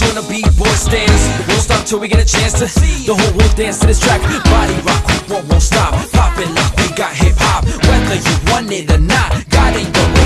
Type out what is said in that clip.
on the b-boy stands. Won't stop till we get a chance to see the whole world dance to this track. Body rock, won't stop. Poppin' up, we got hip hop. Whether you want it or not, God ain't the